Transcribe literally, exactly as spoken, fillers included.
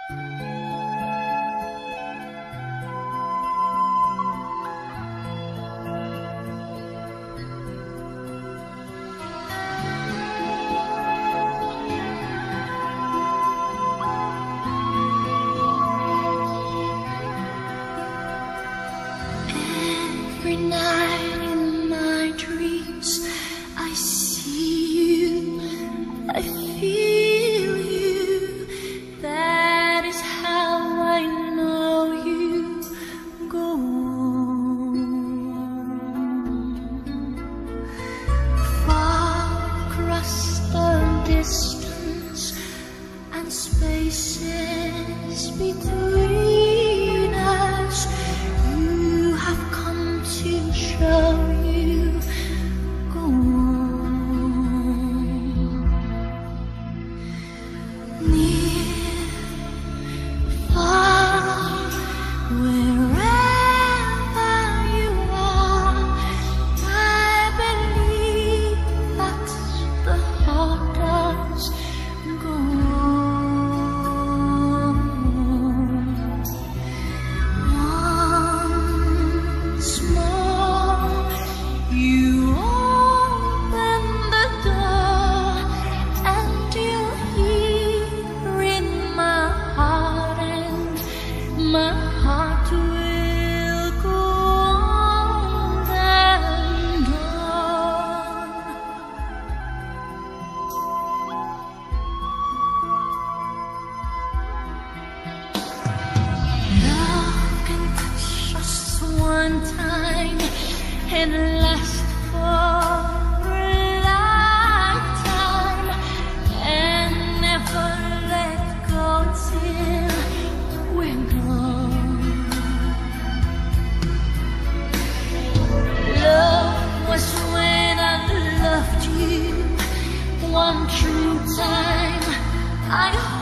Every night in my dreams I see you, I feel you. That is how I know you. Go on. Far across the distance and spaces between us, you have come to show you. Go on. Near, far, wherever you are, I believe that's the heart does. Go on. Once more, you open the door, and you hear in my heart, and my heart will go on and on. Love can touch us one time and last for a lifetime, and never let go till we're gone. Love was when I loved you one true time. I